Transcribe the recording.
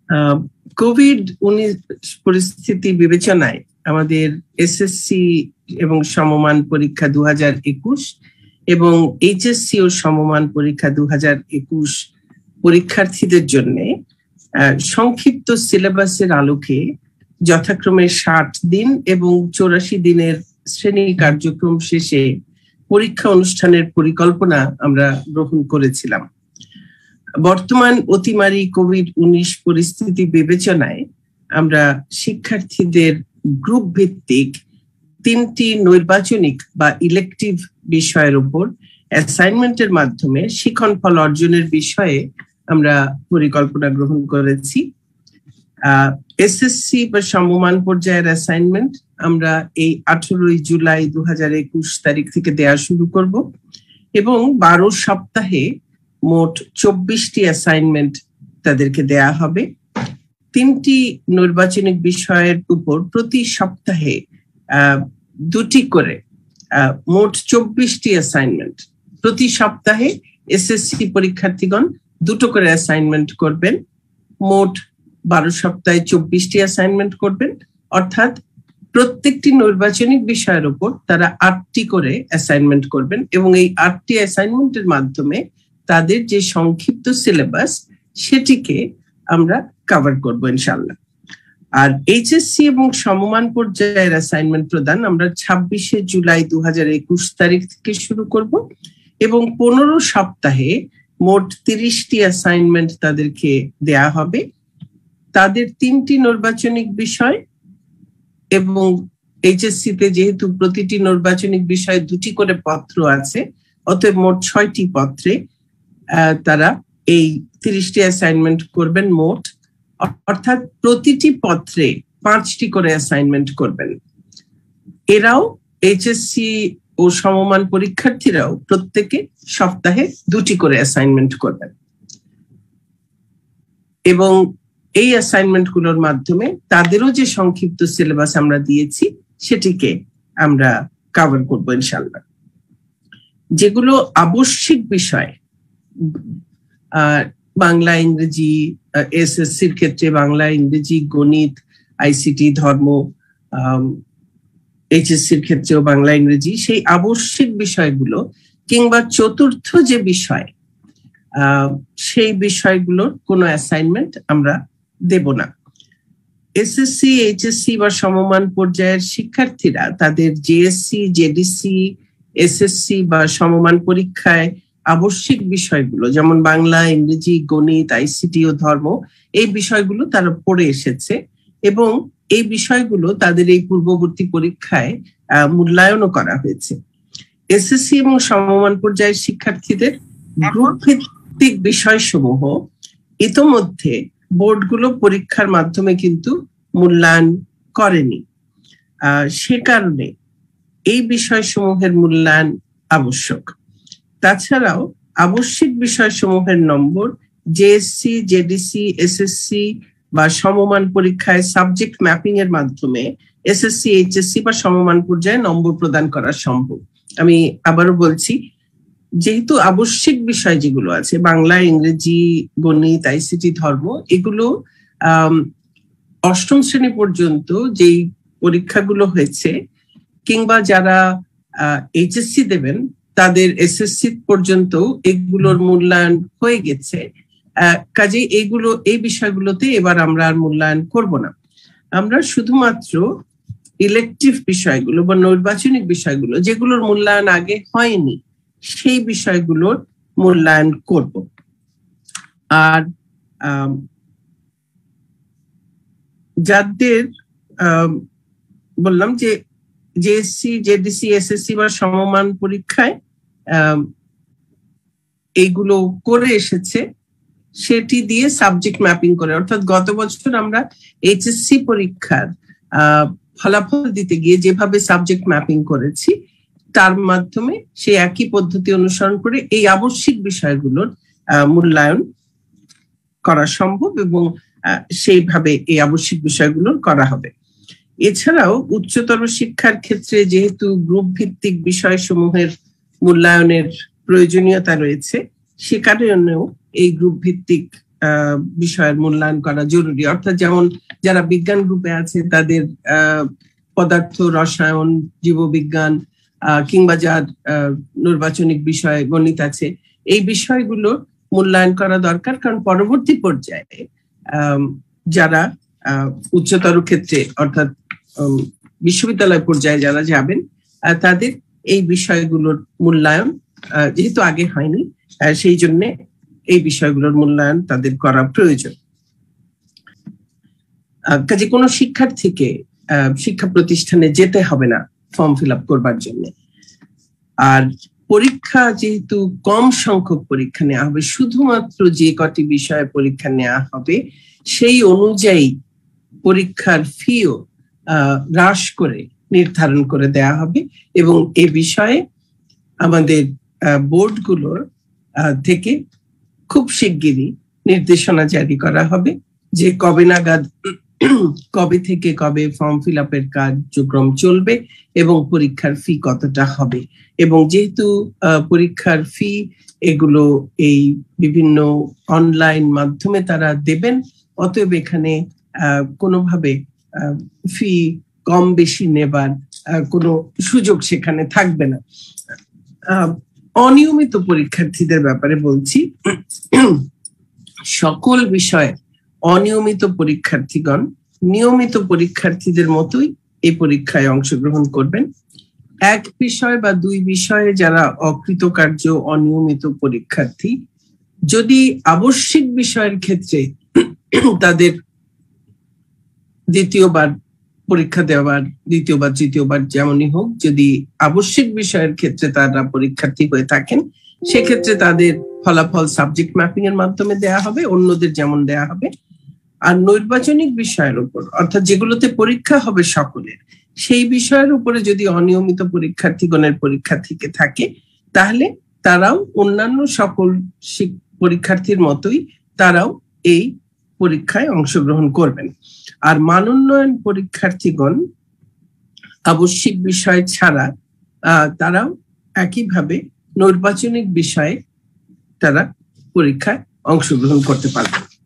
COVID-19 পরিস্থিতি বিবেচনায় আমাদের এসএসসি এবং সমমান পরীক্ষা 2021 এবং এইচএসসি ও সমমান পরীক্ষা 2021 পরীক্ষার্থীদের জন্য সংক্ষিপ্ত সিলেবাসের আলোকে যথাক্রমে 60 দিন এবং 84 দিনের শ্রেণী কার্যক্রম শেষে পরীক্ষা অনুষ্ঠানের পরিকল্পনা আমরা গ্রহণ করেছিলাম। বর্তমান অতিমারী কোভিড-19 পরিস্থিতি বিবেচনায় আমরা শিক্ষার্থীদের গ্রুপ ভিত্তিক 3টি নৈর্বাচনিক বা ইলেকটিভ বিষয়ের উপর অ্যাসাইনমেন্টের মাধ্যমে শিক্ষণফল অর্জনের বিষয়ে আমরা পরিকল্পনা গ্রহণ করেছি। এসএসসি বা সমমান পর্যায়ের অ্যাসাইনমেন্ট আমরা এই 18 জুলাই 2021 তারিখ থেকে দেওয়া শুরু করব এবং 12 সপ্তাহে মোট 24টি অ্যাসাইনমেন্ট তাদেরকে দেয়া হবে। 3টি নৈর্বাচনিক বিষয়ের উপর প্রতি সপ্তাহে 2টি করে মোট 24টি অ্যাসাইনমেন্ট। প্রতি সপ্তাহে এসএসসি পরীক্ষার্থীগণ 2টো করে অ্যাসাইনমেন্ট করবেন। মোট 12 সপ্তাহে 24টি অ্যাসাইনমেন্ট করবেন, অর্থাৎ প্রত্যেকটি নৈর্বাচনিক বিষয়ের উপর তারা 8টি করে অ্যাসাইনমেন্ট করবেন এবং এই 8টি অ্যাসাইনমেন্টের মাধ্যমে তাদের যে সংক্ষিপ্ত সিলেবাস সেটিকে আমরা কভার করব ইনশাআল্লাহ। আর এইচএসসি এবং সমমান পর্যায়ের অ্যাসাইনমেন্ট প্রদান আমরা 26 জুলাই 2021 তারিখ থেকে শুরু করব এবং 15 সপ্তাহে মোট 30টি অ্যাসাইনমেন্ট তাদেরকে দেয়া হবে। তাদের 3টি নৈর্বাচনিক বিষয় এবং এইচএসসি তে যেহেতু প্রতিটি নৈর্বাচনিক বিষয়ে 2টি করে পত্র আছে, অতএব মোট 6টি পত্রে তারা এই 30টি অ্যাসাইনমেন্ট করবেন মোট, অর্থাৎ প্রতিটি পত্রে 5টি করে অ্যাসাইনমেন্ট করবেন। এরাও এইচএসসি ও সমমান পরীক্ষার্থীরাও প্রত্যেকে সপ্তাহে 2টি করে অ্যাসাইনমেন্ট করবেন এবং এই অ্যাসাইনমেন্ট গুলোর মাধ্যমে তাদেরও যে সংক্ষিপ্ত সিলেবাস আমরা দিয়েছি সেটিকে আমরা কভার করব ইনশাআল্লাহ। যেগুলো আবশ্যিক বিষয়, বাংলা ইংরেজি, এসএসসির ক্ষেত্রে বাংলা ইংরেজি গণিত আইসিটি ধর্ম, এইচএসসির ক্ষেত্রেও বাংলা ইংরেজি, সেই আবশ্যিক বিষয়গুলো কিংবা চতুর্থ যে বিষয় সেই বিষয়গুলোর কোনো অ্যাসাইনমেন্ট আমরা দেব না। এসএসসি এইচএসসি বা সমমান পর্যায়ের শিক্ষার্থীরা তাদের জেএসসি জেডিসি এসএসসি বা সমমান পরীক্ষায় আবশ্যিক বিষয়গুলো যেমন বাংলা ইংরেজি গণিত আইসিটি ও ধর্ম, এই বিষয়গুলো তারা পড়ে এসেছে এবং এই বিষয়গুলো তাদের এই পূর্ববর্তী পরীক্ষায় মূল্যায়নও করা হয়েছে। এসএসসি এবং সমমান পর্যায়ের শিক্ষার্থীদের গ্রুপ ভিত্তিক বিষয়সমূহ ইতোমধ্যে বোর্ডগুলো পরীক্ষার মাধ্যমে কিন্তু মূল্যায়ন করেনি, সে কারণে এই বিষয়সমূহের মূল্যায়ন আবশ্যক। তাছাড়াও আবশ্যিক বিষয়সমূহের নম্বর জেএসসি জেডিসি এসএসসি বা সমমান পরীক্ষায় সাবজেক্ট ম্যাপিং এর মাধ্যমে এসএসসি এইচএসসি বা সমমান পর্যায়ে নম্বর প্রদান করা সম্ভব। আমি আবারও বলছি, যেহেতু আবশ্যিক বিষয় যেগুলো আছে বাংলা ইংরেজি গণিত আইসিটি ধর্ম, এগুলো 8ম শ্রেণী পর্যন্ত যেই পরীক্ষাগুলো হয়েছে কিংবা যারা এইচএসসি দেবেন তাদের এসএসসি পর্যন্ত এগুলোর মূল্যায়ন হয়ে গেছে। কাজে এই বিষয়গুলোতে এবার আমরা আর মূল্যায়ন করব না। আমরা শুধুমাত্র ইলেকটিভ বিষয়গুলো বা নৈর্বাচনিক বিষয়গুলো যেগুলোর মূল্যায়ন আগে হয়নি সেই বিষয়গুলোর মূল্যায়ন করব। আর যাদের বললাম যে জেএসসি জেডিসি এসএসসি বা সমমান পরীক্ষায় এইগুলো করে এসেছে সেটি দিয়ে সাবজেক্ট ম্যাপিং করে, অর্থাৎ গত বছর আমরা এইচএসসি পরীক্ষার ফলাফল দিতে গিয়ে যেভাবে সাবজেক্ট ম্যাপিং করেছি তার মাধ্যমে সেই একই পদ্ধতি অনুসরণ করে এই আবশ্যিক বিষয়গুলোর মূল্যায়ন করা সম্ভব এবং সেইভাবে এই আবশ্যিক বিষয়গুলো করা হবে। এছাড়াও উচ্চতর শিক্ষার ক্ষেত্রে যেহেতু গ্রুপ ভিত্তিক বিষয়সমূহের মূল্যায়নের প্রয়োজনীয়তা রয়েছে, সে কারণেও এই গ্রুপ ভিত্তিক বিষয়ের মূল্যায়ন করা জরুরি। অর্থাৎ যেমন যারা বিজ্ঞান গ্রুপে আছে তাদের পদার্থ, রসায়ন, জীববিজ্ঞান কিংবা যার নির্বাচনিক বিষয় গণিত আছে, এই বিষয়গুলো মূল্যায়ন করা দরকার। কারণ পরবর্তী পর্যায়ে যারা উচ্চতর ক্ষেত্রে অর্থাৎ বিশ্ববিদ্যালয় পর্যায়ে যারা যাবেন তাদের এই বিষয়গুলোর মূল্যায়ন যেহেতু আগে হয়নি, সেই জন্য এই বিষয়গুলোর মূল্যায়ন তাদের করা প্রয়োজন। কাজে কোনো শিক্ষার্থীকে শিক্ষা প্রতিষ্ঠানে যেতে হবে না ফর্ম ফিল আপ করবার জন্য। আর পরীক্ষা যেহেতু কম সংখ্যক পরীক্ষা নেওয়া হবে, শুধুমাত্র যে কটি বিষয়ে পরীক্ষা নেওয়া হবে সেই অনুযায়ী পরীক্ষার ফিও হ্রাস করে নির্ধারণ করে দেয়া হবে। এবং এ বিষয়ে আমাদের বোর্ডগুলোর থেকে খুব শিগগিরই নির্দেশনা জারি করা হবে যে কবে নাগাদ, কবে থেকে কবে ফর্ম ফিল আপের কার্যক্রম চলবে এবং পরীক্ষার ফি কতটা হবে। এবং যেহেতু পরীক্ষার ফি এগুলো এই বিভিন্ন অনলাইন মাধ্যমে তারা দেবেন, অতএব এখানে কোনোভাবে ফি কম বেশি নেবার কোনো সুযোগ সেখানে থাকবে না। অনিয়মিত পরীক্ষার্থীদের ব্যাপারে বলছি, সকল বিষয়ে অনিয়মিত পরীক্ষার্থীগণ নিয়মিত পরীক্ষার্থীদের মতোই এই পরীক্ষায় অংশগ্রহণ করবেন। এক বিষয় বা দুই বিষয়ে যারা অকৃতকার্য অনিয়মিত পরীক্ষার্থী, যদি আবশ্যিক বিষয়ের ক্ষেত্রে তাদের দ্বিতীয়বার পরীক্ষা দেওয়ার, দ্বিতীয়বার তৃতীয়বার যেমনই হোক, যদি আবশ্যিক বিষয়ের ক্ষেত্রে তারা পরীক্ষার্থী হয়ে থাকেন, সেক্ষেত্রে তাদের ফলাফল সাবজেক্ট ম্যাপিং এর মাধ্যমে দেয়া হবে, অন্যদের যেমন দেয়া হবে। আর নৈর্বাচনিক বিষয়ের উপর, অর্থাৎ যেগুলোতে পরীক্ষা হবে সকলের, সেই বিষয়ের উপরে যদি অনিয়মিত পরীক্ষার্থীগণের পরীক্ষা থেকে থাকে, তাহলে তারাও অন্যান্য সকল পরীক্ষার্থীর মতোই তারাও এই পরীক্ষায় অংশগ্রহণ করবেন। আর মানোন্নয়ন পরীক্ষার্থীগণ আবশ্যিক বিষয় ছাড়া তারাও একইভাবে নৈর্বাচনিক বিষয়ে তারা পরীক্ষায় অংশগ্রহণ করতে পারবেন।